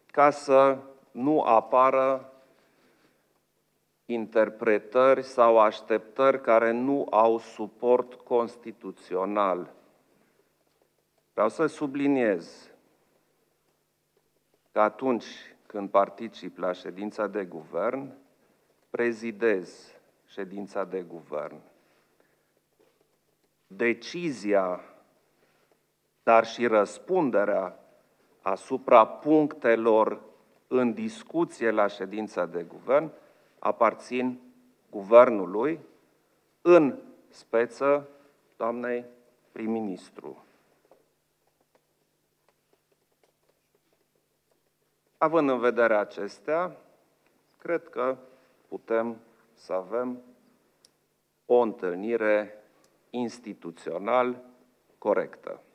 ca să nu apară interpretări sau așteptări care nu au suport constituțional. Vreau să subliniez că atunci când particip la ședința de guvern, prezidez ședința de guvern. Decizia, dar și răspunderea asupra punctelor în discuție la ședința de guvern aparțin guvernului, în speță doamnei prim-ministru. Având în vedere acestea, cred că putem să avem o întâlnire instituțional corectă.